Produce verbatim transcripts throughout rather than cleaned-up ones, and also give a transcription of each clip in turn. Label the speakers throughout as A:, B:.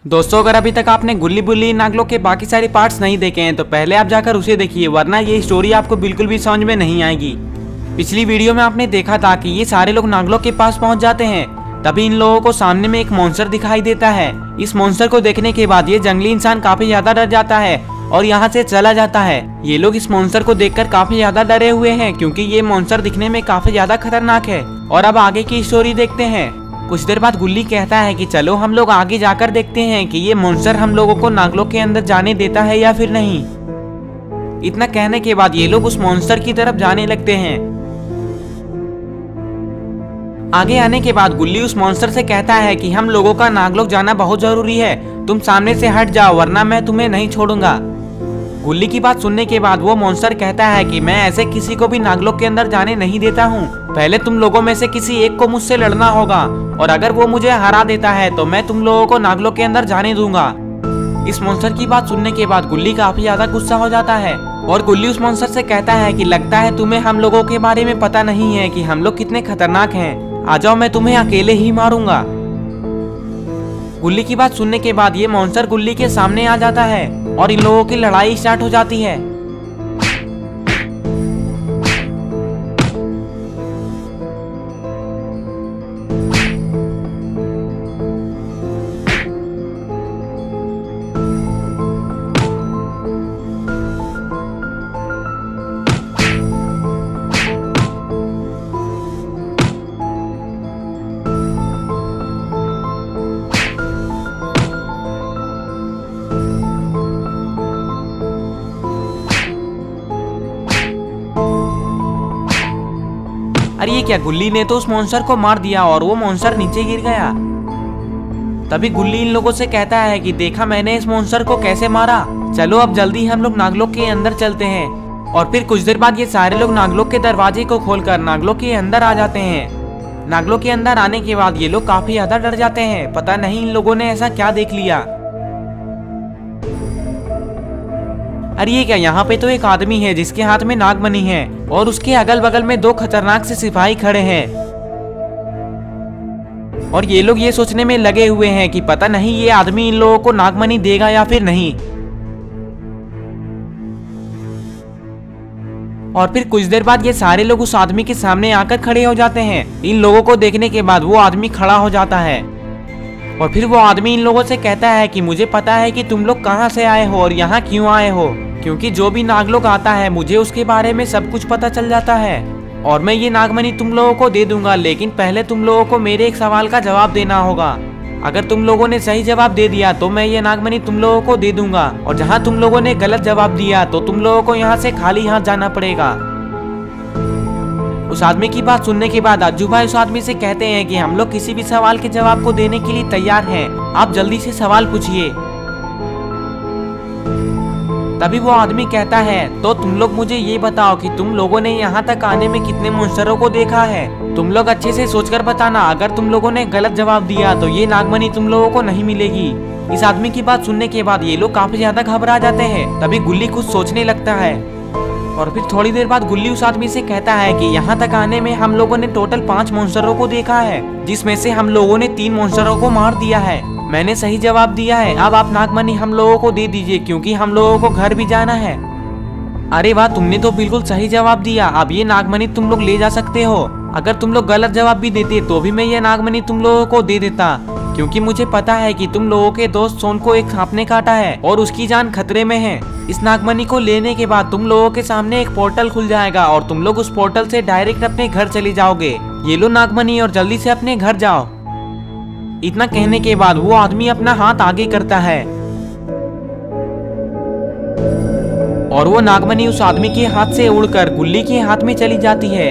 A: दोस्तों, अगर अभी तक आपने गुल्ली बुल्ली नागलोक के बाकी सारे पार्ट्स नहीं देखे हैं तो पहले आप जाकर उसे देखिए, वरना ये स्टोरी आपको बिल्कुल भी समझ में नहीं आएगी। पिछली वीडियो में आपने देखा था कि ये सारे लोग नागलोक के पास पहुंच जाते हैं, तभी इन लोगों को सामने में एक मॉन्स्टर दिखाई देता है। इस मॉन्स्टर को देखने के बाद ये जंगली इंसान काफी ज्यादा डर जाता है और यहाँ से चला जाता है। ये लोग इस मॉन्स्टर को देखकर काफी ज्यादा डरे हुए हैं, क्योंकि ये मॉन्स्टर दिखने में काफी ज्यादा खतरनाक है। और अब आगे की स्टोरी देखते हैं। कुछ देर बाद गुल्ली कहता है कि चलो हम लोग आगे जाकर देखते हैं कि ये मॉन्स्टर हम लोगों को नागलोक के अंदर जाने देता है या फिर नहीं। इतना कहने के बाद ये लोग उस मॉन्स्टर की तरफ जाने लगते हैं। आगे आने के बाद गुल्ली उस मॉन्स्टर से कहता है कि हम लोगों का नागलोक जाना बहुत जरूरी है, तुम सामने से हट जाओ वरना मैं तुम्हें नहीं छोड़ूंगा। गुल्ली की बात सुनने के बाद वो मॉन्स्टर कहता है कि मैं ऐसे किसी को भी नागलोक के अंदर जाने नहीं देता हूँ। पहले तुम लोगों में से किसी एक को मुझसे लड़ना होगा और अगर वो मुझे हरा देता है तो मैं तुम लोगों को नागलोक के अंदर जाने दूंगा। इस मॉन्स्टर की बात सुनने के बाद गुल्ली काफी ज्यादा गुस्सा हो जाता है और गुल्ली उस मॉन्स्टर से कहता है कि लगता है तुम्हें हम लोगों के बारे में पता नहीं है कि हम लोग कितने खतरनाक हैं। आ जाओ, मैं तुम्हें अकेले ही मारूंगा। गुल्ली की बात सुनने के बाद ये मॉन्स्टर गुल्ली के सामने आ जाता है और इन लोगों की लड़ाई स्टार्ट हो जाती है। अरे ये क्या, गुल्ली ने तो उस मॉन्स्टर को मार दिया और वो मॉन्स्टर नीचे गिर गया। तभी गुल्ली इन लोगों से कहता है कि देखा मैंने इस मॉन्स्टर को कैसे मारा, चलो अब जल्दी हम लोग नागलोक के अंदर चलते हैं। और फिर कुछ देर बाद ये सारे लोग नागलोक के दरवाजे को खोलकर नागलोक के अंदर आ जाते हैं। नागलोक के अंदर आने के बाद ये लोग काफी ज्यादा डर जाते हैं, पता नहीं इन लोगों ने ऐसा क्या देख लिया। अरे ये क्या, यहाँ पे तो एक आदमी है जिसके हाथ में नागमणि है और उसके अगल बगल में दो खतरनाक से सिपाही खड़े हैं और ये लोग ये सोचने में लगे हुए हैं कि पता नहीं ये आदमी इन लोगों को नागमणि देगा या फिर नहीं। और फिर कुछ देर बाद ये सारे लोग उस आदमी के सामने आकर खड़े हो जाते हैं। इन लोगों को देखने के बाद वो आदमी खड़ा हो जाता है और फिर वो आदमी इन लोगों से कहता है कि मुझे पता है कि तुम लोग कहाँ से आए हो और यहाँ क्यों आए हो, क्योंकि जो भी नागलोक आता है मुझे उसके बारे में सब कुछ पता चल जाता है और मैं ये नागमणि तुम लोगों को दे दूंगा, लेकिन पहले तुम लोगों को मेरे एक सवाल का जवाब देना होगा। अगर तुम लोगों ने सही जवाब दे दिया तो मैं ये नागमणि तुम लोगों को दे दूंगा और जहाँ तुम लोगों ने गलत जवाब दिया तो तुम लोगों को यहाँ से खाली हाथ जाना पड़ेगा। उस आदमी की बात सुनने के बाद अज्जू भाई उस आदमी से कहते हैं कि हम लोग किसी भी सवाल के जवाब को देने के लिए तैयार हैं, आप जल्दी से सवाल पूछिए। तभी वो आदमी कहता है तो तुम लोग मुझे ये बताओ कि तुम लोगों ने यहाँ तक आने में कितने मॉन्स्टरों को देखा है। तुम लोग अच्छे से सोचकर बताना, अगर तुम लोगों ने गलत जवाब दिया तो ये नागमणि तुम लोगों को नहीं मिलेगी। इस आदमी की बात सुनने के बाद ये लोग काफी ज्यादा घबरा जाते हैं। तभी गुल्ली कुछ सोचने लगता है और फिर थोड़ी देर बाद गुल्ली उस आदमी से कहता है कि यहाँ तक आने में हम लोगों ने टोटल पांच मॉन्स्टरों को देखा है, जिसमें से हम लोगों ने तीन मॉन्स्टरों को मार दिया है। मैंने सही जवाब दिया है, अब आप नागमणि हम लोगों को दे दीजिए क्योंकि हम लोगों को घर भी जाना है। अरे वाह, तुमने तो बिल्कुल सही जवाब दिया, अब ये नागमणि तुम लोग ले जा सकते हो। अगर तुम लोग गलत जवाब भी देते तो भी मैं ये नागमणि तुम लोगों को दे देता, क्योंकि मुझे पता है कि तुम लोगों के दोस्त सोन को एक सांप ने काटा है और उसकी जान खतरे में है। इस नागमणि को लेने के बाद तुम लोगों के सामने एक पोर्टल खुल जाएगा और तुम लोग उस पोर्टल से डायरेक्ट अपने घर चले जाओगे। ये लो नागमणि और जल्दी से अपने घर जाओ। इतना कहने के बाद वो आदमी अपना हाथ आगे करता है और वो नागमणि उस आदमी के हाथ से उड़कर गुल्ली के हाथ में चली जाती है।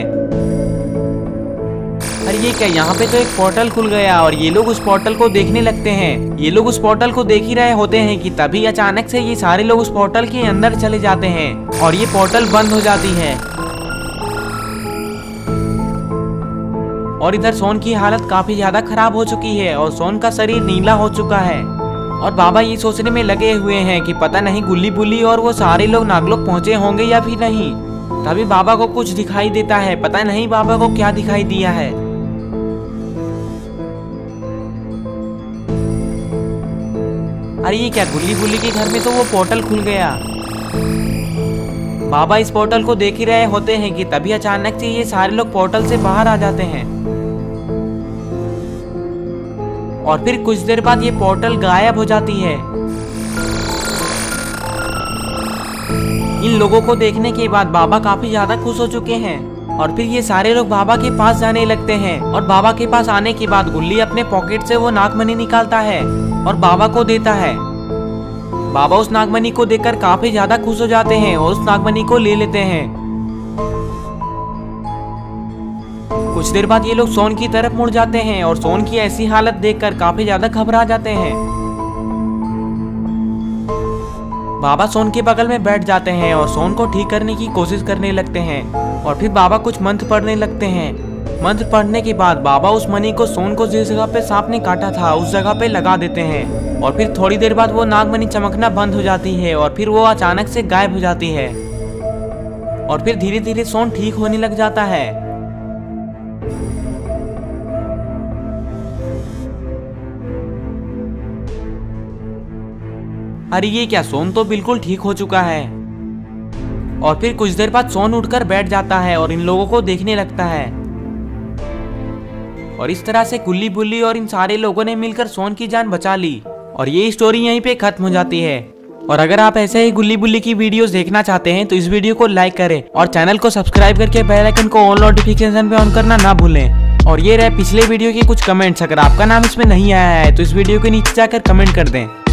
A: अरे ये क्या, यहाँ पे तो एक पोर्टल खुल गया और ये लोग उस पोर्टल को देखने लगते हैं। ये लोग उस पोर्टल को देख ही रहे होते हैं कि तभी अचानक से ये सारे लोग उस पोर्टल के अंदर चले जाते हैं और ये पोर्टल बंद हो जाती है। और इधर सोन की हालत काफी ज्यादा खराब हो चुकी है और सोन का शरीर नीला हो चुका है और बाबा ये सोचने में लगे हुए हैं कि पता नहीं गुल्ली बुल्ली और वो सारे लोग नागलोक पहुंचे होंगे या फिर नहीं। तभी बाबा को कुछ दिखाई देता है, पता नहीं बाबा को क्या दिखाई दिया है। अरे ये क्या, गुल्ली बुल्ली के घर में तो वो पोर्टल खुल गया। बाबा इस पोर्टल को देख ही रहे होते हैं कि तभी अचानक से ये सारे लोग पोर्टल से बाहर आ जाते हैं और फिर कुछ देर बाद ये पोर्टल गायब हो जाती है। इन लोगों को देखने के बाद बाबा काफी ज्यादा खुश हो चुके हैं और फिर ये सारे लोग बाबा के पास जाने लगते हैं। और बाबा के पास आने के बाद गुल्ली अपने पॉकेट से वो नागमणि निकालता है और बाबा को देता है। बाबा उस नागमणि को देखकर काफी ज्यादा खुश हो जाते हैं और उस नागमणि को ले लेते हैं। कुछ देर बाद ये लोग सोन की तरफ मुड़ जाते हैं और सोन की ऐसी हालत देखकर काफी ज्यादा घबरा जाते हैं। बाबा सोन के बगल में बैठ जाते हैं और सोन को ठीक करने की कोशिश करने लगते हैं और फिर बाबा कुछ मंत्र पढ़ने लगते हैं। मंत्र पढ़ने के बाद बाबा उस मणि को सोन को जिस जगह पे सांप ने काटा था उस जगह पे लगा देते हैं और फिर थोड़ी देर बाद वो नागमणि चमकना बंद हो जाती है और फिर वो अचानक से गायब हो जाती है और फिर धीरे धीरे सोन ठीक होने लग जाता है। अरे ये क्या, सोन तो बिल्कुल ठीक हो चुका है। और फिर कुछ देर बाद सोन उठकर बैठ जाता है और इन लोगों को देखने लगता है और इस तरह से गुल्ली बुल्ली और इन सारे लोगों ने मिलकर सोन की जान बचा ली और ये स्टोरी यहीं पे खत्म हो जाती है। और अगर आप ऐसे ही गुल्ली बुल्ली की वीडियोस देखना चाहते हैं तो इस वीडियो को लाइक करें और चैनल को सब्सक्राइब करके बेल आइकन को ऑल नोटिफिकेशन पे ऑन करना ना भूलें। और ये रहे पिछले वीडियो के कुछ कमेंट्स, अगर आपका नाम इसमें नहीं आया है तो इस वीडियो के नीचे जाकर कमेंट कर दें।